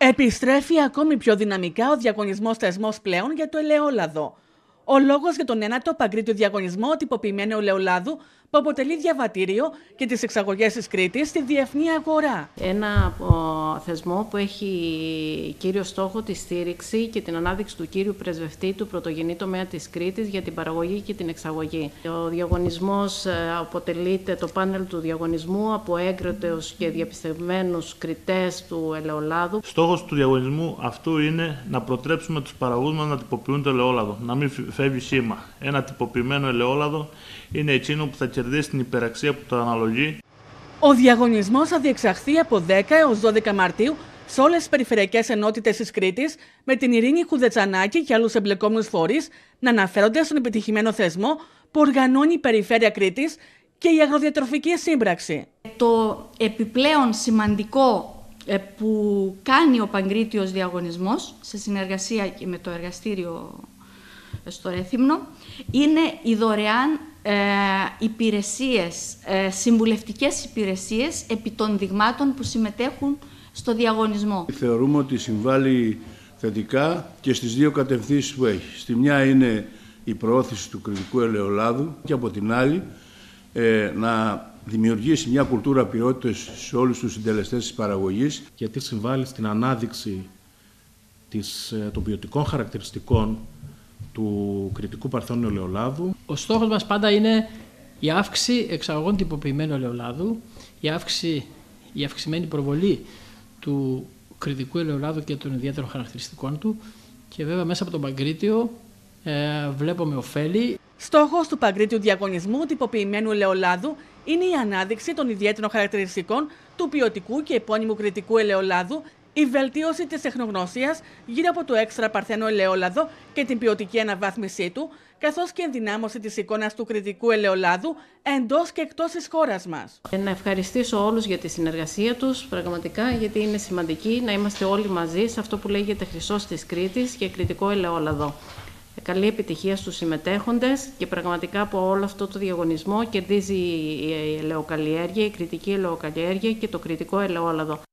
Επιστρέφει ακόμη πιο δυναμικά ο διαγωνισμός θεσμός πλέον για το ελαιόλαδο. Ο λόγος για τον 9ο παγκρίτιο διαγωνισμό τυποποιημένου ελαιολάδου που αποτελεί διαβατήριο και τις εξαγωγές της Κρήτης στη διεθνή αγορά. Ένα θεσμό που έχει κύριο στόχο τη στήριξη και την ανάδειξη του κύριου πρεσβευτή του πρωτογενή τομέα της Κρήτης για την παραγωγή και την εξαγωγή. Ο διαγωνισμός αποτελείται, το πάνελ του διαγωνισμού, από έγκριτους και διαπιστευμένους κριτές του ελαιολάδου. Στόχος του διαγωνισμού αυτού είναι να προτρέψουμε τους παραγωγούς μας να τυποποιούν το ελαιόλαδο, να μην φεύγει σήμα. Ένα τυποποιημένο ελαιόλαδο είναι εκείνο που θα κερδίσει την υπεραξία που το αναλογεί. Ο διαγωνισμός θα διεξαχθεί από 10 έως 12 Μαρτίου σε όλες τις περιφερειακές ενότητες της Κρήτης, με την Ειρήνη Χουδετσανάκη και άλλους εμπλεκόμενους φορείς να αναφέρονται στον επιτυχημένο θεσμό που οργανώνει η Περιφέρεια Κρήτης και η Αγροδιατροφική Σύμπραξη. Το επιπλέον σημαντικό που κάνει ο Παγκρίτιος Διαγωνισμός, σε συνεργασία και με το εργαστήριο στο Ρέθυμνο, είναι οι δωρεάν υπηρεσίες, συμβουλευτικές υπηρεσίες επί των δειγμάτων που συμμετέχουν στο διαγωνισμό. Θεωρούμε ότι συμβάλλει θετικά και στις δύο κατευθύνσεις που έχει. Στη μια είναι η προώθηση του κρητικού ελαιολάδου και από την άλλη να δημιουργήσει μια κουλτούρα ποιότητας σε όλους τους συντελεστές της παραγωγής. Γιατί συμβάλλει στην ανάδειξη των ποιοτικών χαρακτηριστικών του κρητικού παρθένου ελαιολάδου. Ο στόχος μας πάντα είναι η αύξηση εξαγωγών τυποποιημένου ελαιολάδου, η αυξημένη προβολή του κρητικού ελαιολάδου και των ιδιαίτερων χαρακτηριστικών του, και βέβαια μέσα από τον Παγκρίτιο βλέπουμε ωφέλη. Στόχος του Παγκρίτιου Διαγωνισμού τυποποιημένου ελαιολάδου είναι η ανάδειξη των ιδιαίτερων χαρακτηριστικών του ποιοτικού και επώνυμου κρητικού ελαιολάδου, η βελτίωση της τεχνογνωσίας γύρω από το έξτρα παρθένο ελαιόλαδο και την ποιοτική αναβάθμισή του, καθώς και ενδυνάμωση της εικόνας του κρητικού ελαιολάδου εντός και εκτός της χώρας μας. Να ευχαριστήσω όλους για τη συνεργασία τους, πραγματικά, γιατί είναι σημαντική να είμαστε όλοι μαζί σε αυτό που λέγεται Χρυσός της Κρήτης και κρητικό ελαιόλαδο. Καλή επιτυχία στους συμμετέχοντες και πραγματικά από όλο αυτό το διαγωνισμό κερδίζει η ελαιοκαλλιέργεια, η κρητική ελαιοκαλλιέργεια και το κρητικό ελαιόλαδο.